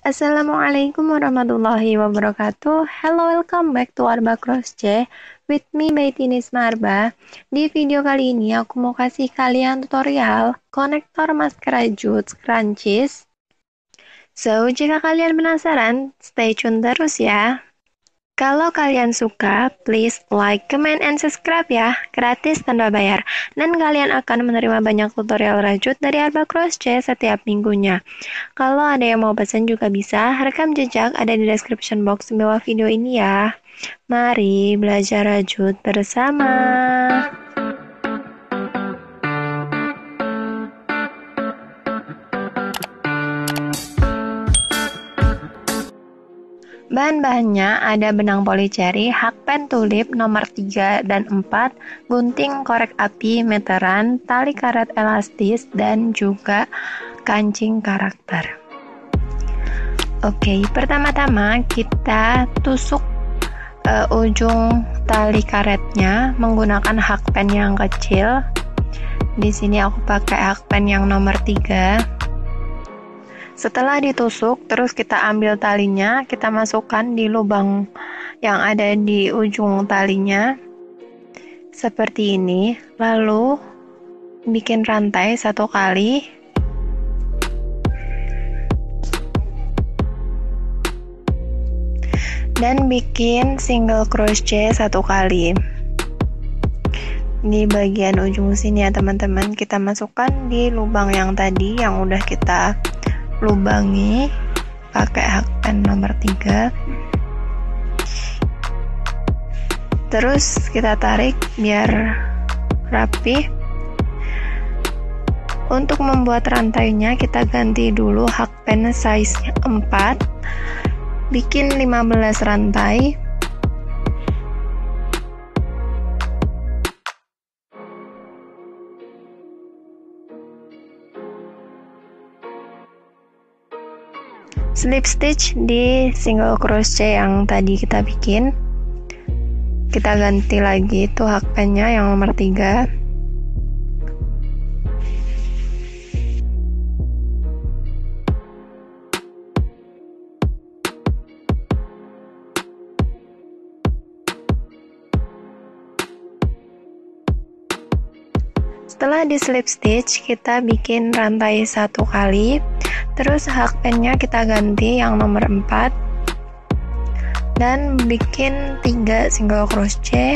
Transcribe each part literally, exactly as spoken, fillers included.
Assalamualaikum warahmatullahi wabarakatuh. Hello, welcome back to Arba Crochet with me by Tinisma Arba. Di video kali ini aku mau kasih kalian tutorial konektor masker rajut scrunchies. So, jika kalian penasaran, stay tune terus ya. Kalau kalian suka, please like, comment, and subscribe ya, gratis tanpa bayar. Dan kalian akan menerima banyak tutorial rajut dari Arba Crochet setiap minggunya. Kalau ada yang mau pesan juga bisa, rekam jejak ada di description box di bawah video ini ya. Mari belajar rajut bersama. Bahan-bahannya ada benang polycherry, hakpen tulip nomor tiga dan empat, gunting korek api meteran, tali karet elastis, dan juga kancing karakter. Oke, pertama-tama kita tusuk uh, ujung tali karetnya menggunakan hakpen yang kecil. Di sini aku pakai hakpen yang nomor tiga. Setelah ditusuk, terus kita ambil talinya, kita masukkan di lubang yang ada di ujung talinya seperti ini. Lalu bikin rantai satu kali. Dan bikin single crochet satu kali. Di bagian ujung sini ya teman-teman, kita masukkan di lubang yang tadi yang udah kita lubangi pakai hakpen nomor tiga. Terus kita tarik biar rapi. Untuk membuat rantainya kita ganti dulu hakpen size empat, bikin lima belas rantai. Slip stitch di single crochet yang tadi kita bikin, kita ganti lagi itu hakpennya yang nomor tiga. Setelah di slip stitch, kita bikin rantai satu kali. Terus hakpennya kita ganti yang nomor empat dan bikin tiga single crochet.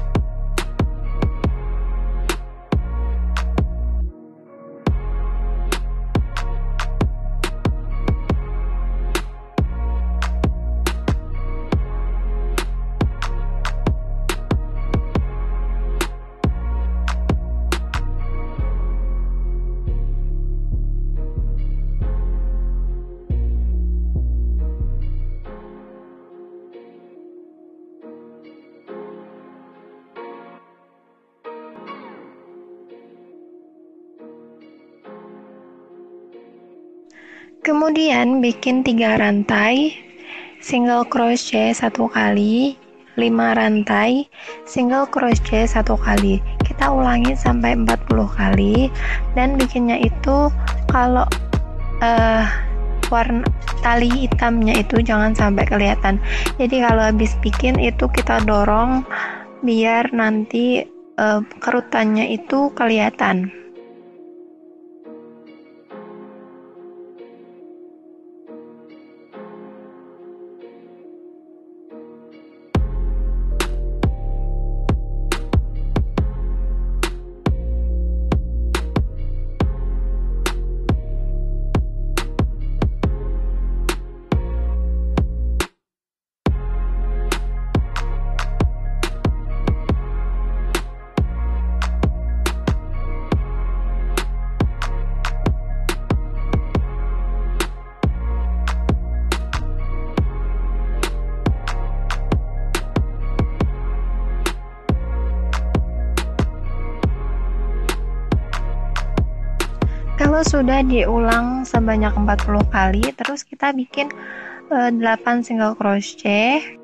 Kemudian bikin tiga rantai single crochet satu kali, lima rantai single crochet satu kali. Kita ulangi sampai empat puluh kali dan bikinnya itu kalau uh, warna tali hitamnya itu jangan sampai kelihatan. Jadi kalau habis bikin itu kita dorong biar nanti uh, kerutannya itu kelihatan. Kalau sudah diulang sebanyak empat puluh kali, terus kita bikin e, delapan single crochet.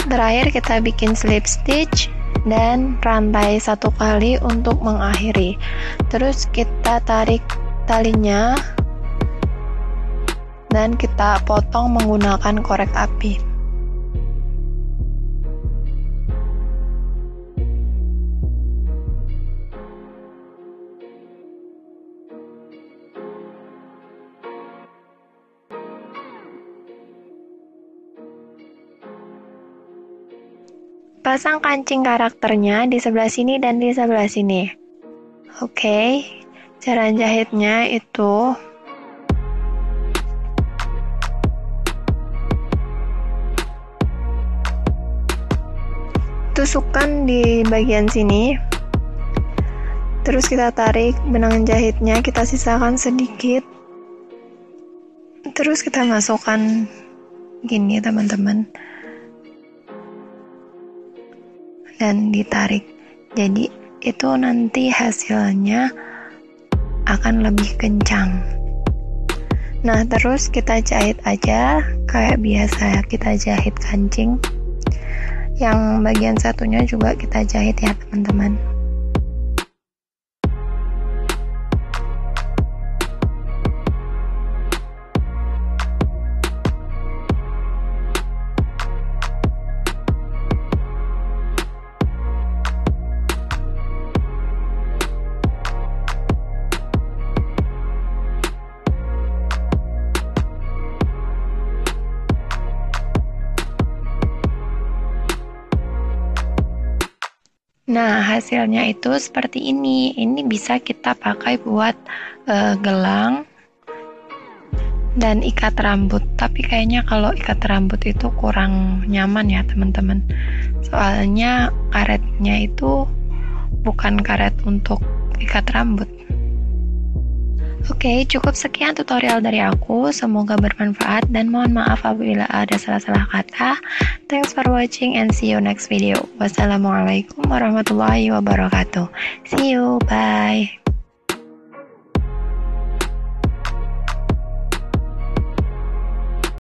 Terakhir kita bikin slip stitch dan rantai satu kali untuk mengakhiri. Terus kita tarik talinya dan kita potong menggunakan korek api. Pasang kancing karakternya di sebelah sini dan di sebelah sini. Oke, cara jahitnya itu tusukkan di bagian sini. Terus kita tarik benang jahitnya, kita sisakan sedikit. Terus kita masukkan gini, teman-teman. Dan ditarik. Jadi itu nanti hasilnya akan lebih kencang. Nah, terus kita jahit aja kayak biasa kita jahit kancing. Yang bagian satunya juga kita jahit ya, teman-teman. Nah, hasilnya itu seperti ini. Ini bisa kita pakai buat uh, gelang dan ikat rambut. Tapi kayaknya kalau ikat rambut itu kurang nyaman ya, teman-teman. Soalnya karetnya itu bukan karet untuk ikat rambut. Oke, cukup sekian tutorial dari aku. Semoga bermanfaat dan mohon maaf apabila ada salah-salah kata. Thanks for watching and see you next video. Wassalamualaikum warahmatullahi wabarakatuh. See you, bye.